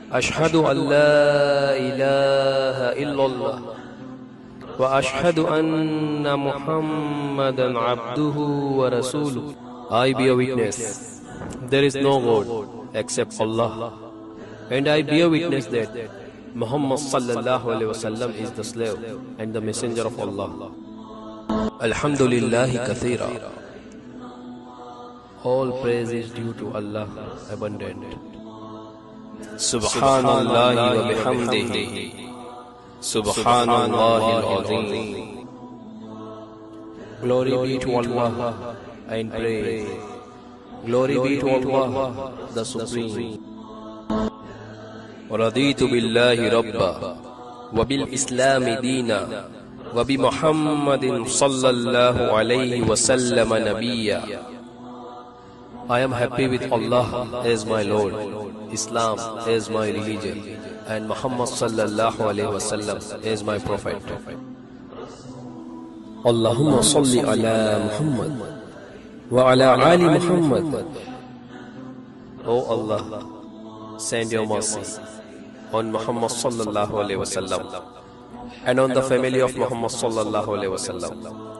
أشهد أن لا إله إلا الله وأشهد أن محمدا عبده ورسوله. I bear witness there is no God except Allah, and I bear witness that Muhammad sallallahu alaihi wasallam is the slave and the messenger of Allah. Alhamdulillah kathira. All praise is due to Allah abundant. Subhanallah wa bihamdihi. Subhanallah al-azim. Glory be to Allah and praise. Glory be to Allah the Supreme. رضيت بالله ربا وبالإسلام دينا وبمحمد صلى الله عليه وسلم نبيا. I am happy with Allah as my Lord, Islam as my religion, and Muhammad sallallahu alaihi wasallam as my prophet. Allahumma salli ala Muhammad wa ala ali Muhammad. O Allah, send your mercy on Muhammad sallallahu alaihi wasallam and on the family of Muhammad sallallahu alaihi wasallam